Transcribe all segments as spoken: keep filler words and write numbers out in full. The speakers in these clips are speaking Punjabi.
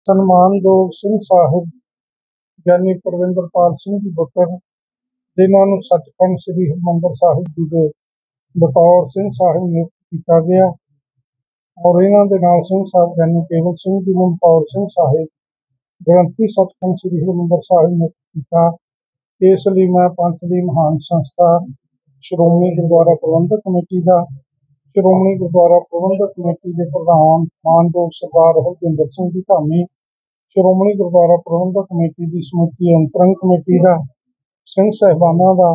ਸਨਮਾਨਯੋਗ ਸਿੰਘ ਸਾਹਿਬ ਗਿਆਨੀ ਪਰਵਿੰਦਰਪਾਲ ਸਿੰਘ ਜੀ ਬੁੱਟਰ, ਜਿਨ੍ਹਾਂ ਨੂੰ ਸੱਚਖੰਡ ਸ੍ਰੀ ਹਰਿਮੰਦਰ ਸਾਹਿਬ ਜੀ ਦੇ ਬਤੌਰ ਸਿੰਘ ਸਾਹਿਬ ਨਿਯੁਕਤ ਕੀਤਾ ਗਿਆ ਔਰ ਇਹਨਾਂ ਦੇ ਨਾਲ ਸਿੰਘ ਸਾਹਿਬ ਗਿਆਨੀ ਕੇਵਲ ਸਿੰਘ ਜੀ ਨੂੰ ਬਤੌਰ ਸਿੰਘ ਸਾਹਿਬ ਗ੍ਰੰਥੀ ਸੱਚਖੰਡ ਸ੍ਰੀ ਹਰਿਮੰਦਰ ਸਾਹਿਬ ਨਿਯੁਕਤ ਕੀਤਾ। ਇਸ ਲਈ ਮੈਂ ਪੰਥ ਦੀ ਮਹਾਨ ਸੰਸਥਾ ਸ਼੍ਰੋਮਣੀ ਗੁਰਦੁਆਰਾ ਪ੍ਰਬੰਧਕ ਕਮੇਟੀ ਦਾ ਸ਼੍ਰੋਮਣੀ ਗੁਰਦੁਆਰਾ ਪ੍ਰਬੰਧਕ ਕਮੇਟੀ ਦੇ ਪ੍ਰਧਾਨ ਮਾਨਯੋਗ ਸਰਦਾਰ ਹਰਜਿੰਦਰ ਸਿੰਘ ਜੀ ਧਾਮੀ, ਸ਼੍ਰੋਮਣੀ ਗੁਰਦੁਆਰਾ ਪ੍ਰਬੰਧਕ ਕਮੇਟੀ ਦੀ ਸਮੁੱਚੀ ਅੰਤਰੰਗ ਕਮੇਟੀ ਦਾ, ਸਿੰਘ ਸਾਹਿਬਾਨਾਂ ਦਾ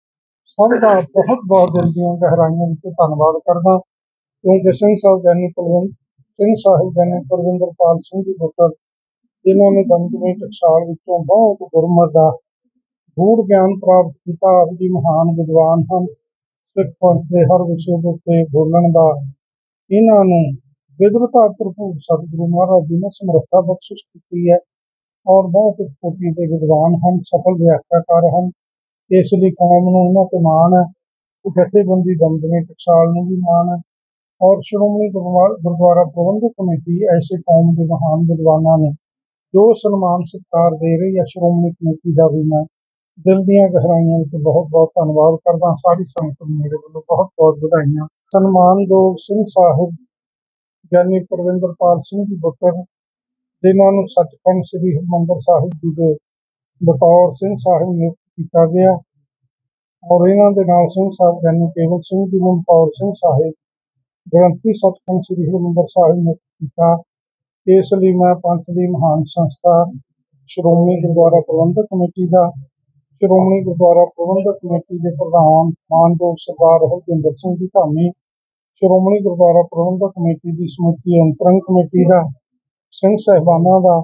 ਸਭ ਦਾ ਬਹੁਤ ਬਹੁਤ ਦਿਲ ਦੀਆਂ ਗਹਿਰਾਈਆਂ ਵਿੱਚ ਧੰਨਵਾਦ ਕਰਦਾ, ਕਿਉਂਕਿ ਸਿੰਘ ਸਾਹਿਬ ਗਿਆਨੀ ਪਰਵਿੰਦਰ ਸਿੰਘ ਸਾਹਿਬ ਗਿਆਨੀ ਪਰਵਿੰਦਰਪਾਲ ਸਿੰਘ ਜੀ ਬੁੱਟਰ, ਜਿਨ੍ਹਾਂ ਨੇ ਦਮਦਮੀ ਟਕਸਾਲ ਵਿੱਚੋਂ ਬਹੁਤ ਗੁਰਮਤਿ ਦਾ ਗੂੜ ਗਿਆਨ ਪ੍ਰਾਪਤ ਕੀਤਾ, ਆਪ ਜੀ ਮਹਾਨ ਵਿਦਵਾਨ ਹਨ। ਸਿੱਖ ਪੰਥ ਦੇ ਹਰ ਵਿਸ਼ੇ ਦੇ ਉੱਤੇ ਬੋਲਣ ਦਾ ਇਹਨਾਂ ਨੂੰ ਵਿਦਵਤਾ ਭਰਪੂਰ ਸਤਿਗੁਰੂ ਮਹਾਰਾਜ ਜੀ ਨੇ ਸਮਰੱਥਾ ਬਖਸ਼ਿਸ਼ ਕੀਤੀ ਹੈ ਔਰ ਬਹੁਤ ਕੋਟੀ ਦੇ ਵਿਦਵਾਨ ਹਨ, ਸਫਲ ਵਿਆਖਿਆਕਾਰ ਹਨ। ਇਸ ਲਈ ਕੌਮ ਨੂੰ ਇਹਨਾਂ ਤੇ ਮਾਣ ਹੈ, ਜਥੇਬੰਦੀ ਦਮਦਮੀ ਟਕਸਾਲ ਨੂੰ ਵੀ ਮਾਣ ਹੈ ਔਰ ਸ਼੍ਰੋਮਣੀ ਗੁਰਦੁਆਰਾ ਪ੍ਰਬੰਧਕ ਕਮੇਟੀ ਐਸੇ ਕੌਮ ਦੇ ਮਹਾਨ ਵਿਦਵਾਨਾਂ ਨੂੰ ਜੋ ਸਨਮਾਨ ਸਤਿਕਾਰ ਦੇ ਰਹੀ ਹੈ, ਸ਼੍ਰੋਮਣੀ ਕਮੇਟੀ ਦਾ ਵੀ ਮੈਂ ਦਿਲ ਦੀਆਂ ਗਹਿਰਾਈਆਂ ਵਿੱਚ ਬਹੁਤ ਬਹੁਤ ਧੰਨਵਾਦ ਕਰਦਾ। ਸਾਰੀ ਸੰਗਤ ਨੂੰ ਮੇਰੇ ਵੱਲੋਂ ਬਹੁਤ ਬਹੁਤ ਵਧਾਈਆਂ। ਸਨਮਾਨਯੋਗ ਸਿੰਘ ਸਾਹਿਬ ਗਿਆਨੀ ਪਰਵਿੰਦਰਪਾਲ ਸਿੰਘ ਜੀ ਬੁੱਟਰ, ਜਿਨ੍ਹਾਂ ਨੂੰ ਸੱਚਖੰਡ ਸ੍ਰੀ ਹਰਿਮੰਦਰ ਸਾਹਿਬ ਜੀ ਦੇ ਬਤੌਰ ਸਿੰਘ ਸਾਹਿਬ ਨਿਯੁਕਤ ਕੀਤਾ ਗਿਆ ਔਰ ਇਹਨਾਂ ਦੇ ਨਾਲ ਸਿੰਘ ਸਾਹਿਬ ਗਿਆਨੀ ਕੇਵਲ ਸਿੰਘ ਜੀ ਨੂੰ ਬਤੌਰ ਸਿੰਘ ਸਾਹਿਬ ਗ੍ਰੰਥੀ ਸੱਚਖੰਡ ਸ੍ਰੀ ਹਰਿਮੰਦਰ ਸਾਹਿਬ ਨਿਯੁਕਤ ਕੀਤਾ। ਇਸ ਲਈ ਮੈਂ ਪੰਥ ਦੀ ਮਹਾਨ ਸੰਸਥਾ ਸ਼੍ਰੋਮਣੀ ਗੁਰਦੁਆਰਾ ਪ੍ਰਬੰਧਕ ਕਮੇਟੀ ਦਾ ਸ਼੍ਰੋਮਣੀ ਗੁਰਦੁਆਰਾ ਪ੍ਰਬੰਧਕ ਕਮੇਟੀ ਦੇ ਪ੍ਰਧਾਨ ਮਾਨਯੋਗ ਸਰਦਾਰ ਹਰਜਿੰਦਰ ਸਿੰਘ ਜੀ ਧਾਮੀ, ਸ਼੍ਰੋਮਣੀ ਗੁਰਦੁਆਰਾ ਪ੍ਰਬੰਧਕ ਕਮੇਟੀ ਦੀ ਸਮੁੱਚੀ ਅੰਤਰੰਗ ਕਮੇਟੀ ਦਾ, ਸਿੰਘ ਸਾਹਿਬਾਨਾਂ ਦਾ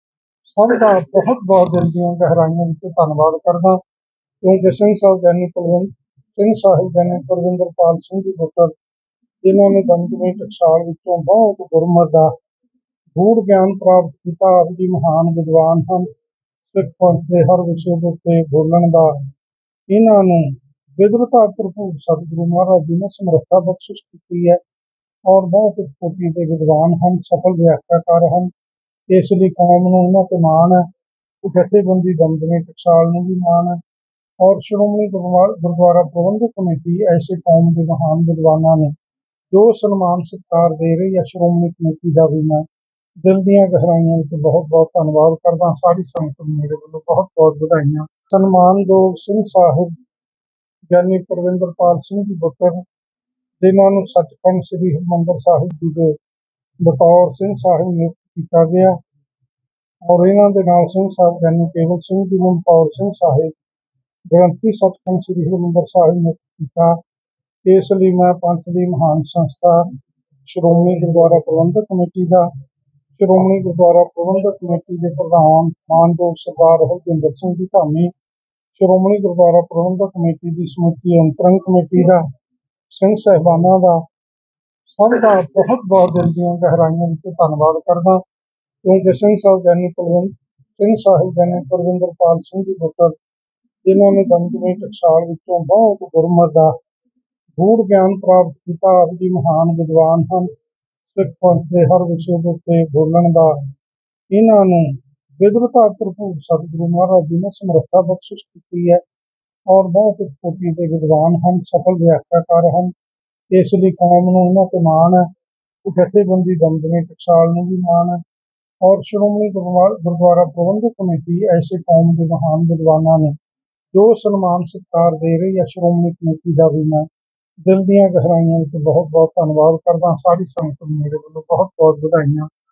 ਸਭ ਦਾ ਬਹੁਤ ਬਹੁਤ ਦਿਲ ਦੀਆਂ ਗਹਿਰਾਈਆਂ ਵਿੱਚ ਧੰਨਵਾਦ ਕਰਦਾ, ਕਿਉਂਕਿ ਸਿੰਘ ਸਾਹਿਬ ਗਿਆਨੀ ਪਰਵਿੰਦਰ ਸਿੰਘ ਸਾਹਿਬ ਗਿਆਨੀ ਪਰਵਿੰਦਰਪਾਲ ਸਿੰਘ ਜੀ ਬੁੱਟਰ, ਜਿਨ੍ਹਾਂ ਨੇ ਦਮਦਮੀ ਟਕਸਾਲ ਵਿੱਚੋਂ ਬਹੁਤ ਗੁਰਮਤਿ ਦਾ ਗੂੜ ਗਿਆਨ ਪ੍ਰਾਪਤ ਕੀਤਾ, ਆਪ ਜੀ ਮਹਾਨ ਵਿਦਵਾਨ ਹਨ। ਸਿੱਖ ਪੰਥ ਦੇ ਹਰ ਵਿਸ਼ੇ ਦੇ ਉੱਤੇ ਬੋਲਣ ਦਾ ਇਹਨਾਂ ਨੂੰ ਵਿਦਵਤਾ ਭਰਪੂਰ ਸਤਿਗੁਰੂ ਮਹਾਰਾਜ ਜੀ ਨੇ ਸਮਰੱਥਾ ਬਖਸ਼ਿਸ਼ ਕੀਤੀ ਹੈ ਔਰ ਬਹੁਤ ਕੋਟੀ ਦੇ ਵਿਦਵਾਨ ਹਨ, ਸਫਲ ਵਿਆਖਿਆਕਾਰ ਹਨ। ਇਸ ਲਈ ਕੌਮ ਨੂੰ ਇਹਨਾਂ ਤੇ ਮਾਣ ਹੈ, ਜਥੇਬੰਦੀ ਦਮਦਮੀ ਟਕਸਾਲ ਨੂੰ ਵੀ ਮਾਣ ਹੈ ਔਰ ਸ਼੍ਰੋਮਣੀ ਗੁਰਦੁਆਰਾ ਪ੍ਰਬੰਧਕ ਕਮੇਟੀ ਐਸੇ ਕੌਮ ਦੇ ਮਹਾਨ ਵਿਦਵਾਨਾਂ ਨੂੰ ਜੋ ਸਨਮਾਨ ਸਤਿਕਾਰ ਦੇ ਰਹੀ ਹੈ, ਸ਼੍ਰੋਮਣੀ ਕਮੇਟੀ ਦਾ ਵੀ ਮੈਂ ਦਿਲ ਦੀਆਂ ਗਹਿਰਾਈਆਂ ਵਿੱਚ ਬਹੁਤ ਬਹੁਤ ਧੰਨਵਾਦ ਕਰਦਾ। ਸਾਰੀ ਸੰਗਤ ਨੂੰ ਮੇਰੇ ਵੱਲੋਂ ਬਹੁਤ ਬਹੁਤ ਵਧਾਈਆਂ। ਸਨਮਾਨਯੋਗ ਸਿੰਘ ਸਾਹਿਬ ਗਿਆਨੀ ਪਰਵਿੰਦਰਪਾਲ ਸਿੰਘ ਜੀ ਬੁੱਟਰ, ਜਿਨ੍ਹਾਂ ਨੂੰ ਸੱਚਖੰਡ ਸ੍ਰੀ ਹਰਿਮੰਦਰ ਸਾਹਿਬ ਜੀ ਦੇ ਬਤੌਰ ਸਿੰਘ ਸਾਹਿਬ ਨਿਯੁਕਤ ਕੀਤਾ ਗਿਆ ਔਰ ਇਹਨਾਂ ਦੇ ਨਾਲ ਸਿੰਘ ਸਾਹਿਬ ਗਿਆਨੀ ਕੇਵਲ ਸਿੰਘ ਜੀ ਨੂੰ ਬਤੌਰ ਸਿੰਘ ਸਾਹਿਬ ਗ੍ਰੰਥੀ ਸੱਚਖੰਡ ਸ੍ਰੀ ਹਰਿਮੰਦਰ ਸਾਹਿਬ ਨਿਯੁਕਤ ਕੀਤਾ। ਇਸ ਲਈ ਮੈਂ ਪੰਥ ਦੀ ਮਹਾਨ ਸੰਸਥਾ ਸ਼੍ਰੋਮਣੀ ਗੁਰਦੁਆਰਾ ਪ੍ਰਬੰਧਕ ਕਮੇਟੀ ਦਾ ਸ਼੍ਰੋਮਣੀ ਗੁਰਦੁਆਰਾ ਪ੍ਰਬੰਧਕ ਕਮੇਟੀ ਦੇ ਪ੍ਰਧਾਨ ਮਾਨਯੋਗ ਸਰਦਾਰ ਹਰਜਿੰਦਰ ਸਿੰਘ ਜੀ ਧਾਮੀ, ਸ਼੍ਰੋਮਣੀ ਗੁਰਦੁਆਰਾ ਪ੍ਰਬੰਧਕ ਕਮੇਟੀ ਦੀ ਸਮੁੱਚੀ ਅੰਤਰੰਗ ਕਮੇਟੀ ਦਾ, ਸਿੰਘ ਸਾਹਿਬਾਨਾਂ ਦਾ ਸਭ ਦਾ ਬਹੁਤ ਬਹੁਤ ਦਿਲ ਦੀਆਂ ਗਹਿਰਾਈਆਂ ਵਿੱਚ ਧੰਨਵਾਦ ਕਰਦਾ, ਕਿਉਂਕਿ ਸਿੰਘ ਸਾਹਿਬ ਗਿਆਨੀ ਪਰਵਿੰਦਰ ਸਿੰਘ ਸਾਹਿਬ ਗਿਆਨੀ ਪਰਵਿੰਦਰਪਾਲ ਸਿੰਘ ਜੀ ਬੁੱਟਰ, ਜਿਨ੍ਹਾਂ ਨੇ ਦਮਦਮੀ ਟਕਸਾਲ ਵਿੱਚੋਂ ਬਹੁਤ ਗੁਰਮਤਿ ਦਾ ਗੂੜ ਗਿਆਨ ਪ੍ਰਾਪਤ ਕੀਤਾ, ਆਪ ਜੀ ਮਹਾਨ ਵਿਦਵਾਨ ਹਨ। ਸਿੱਖ ਪੰਥ ਦੇ ਹਰ ਵਿਸ਼ੇ ਦੇ ਉੱਤੇ ਬੋਲਣ ਦਾ ਇਹਨਾਂ ਨੂੰ ਵਿਦਵਤਾ ਭਰਪੂਰ ਸਤਿਗੁਰੂ ਮਹਾਰਾਜ ਜੀ ਨੇ ਸਮਰੱਥਾ ਬਖਸ਼ਿਸ਼ ਕੀਤੀ ਹੈ ਔਰ ਬਹੁਤ ਕੋਟੀ ਦੇ ਵਿਦਵਾਨ ਹਨ, ਸਫਲ ਵਿਆਖਿਆਕਾਰ ਹਨ। ਇਸ ਲਈ ਕੌਮ ਨੂੰ ਇਹਨਾਂ ਤੇ ਮਾਣ ਹੈ, ਜਥੇਬੰਦੀ ਦਮਦਮੀ ਟਕਸਾਲ ਨੂੰ ਵੀ ਮਾਣ ਹੈ ਔਰ ਸ਼੍ਰੋਮਣੀ ਗੁਰਦੁਆਰਾ ਪ੍ਰਬੰਧਕ ਕਮੇਟੀ ਐਸੇ ਕੌਮ ਦੇ ਮਹਾਨ ਵਿਦਵਾਨਾਂ ਨੂੰ ਜੋ ਸਨਮਾਨ ਸਤਿਕਾਰ ਦੇ ਰਹੀ ਹੈ, ਸ਼੍ਰੋਮਣੀ ਕਮੇਟੀ ਦਾ ਵੀ ਮੈਂ ਦਿਲ ਦੀਆਂ ਗਹਿਰਾਈਆਂ ਵਿੱਚ ਬਹੁਤ ਬਹੁਤ ਧੰਨਵਾਦ ਕਰਦਾ। ਸਾਰੀ ਸੰਗਤ ਨੂੰ ਮੇਰੇ ਵੱਲੋਂ ਬਹੁਤ ਬਹੁਤ ਵਧਾਈਆਂ।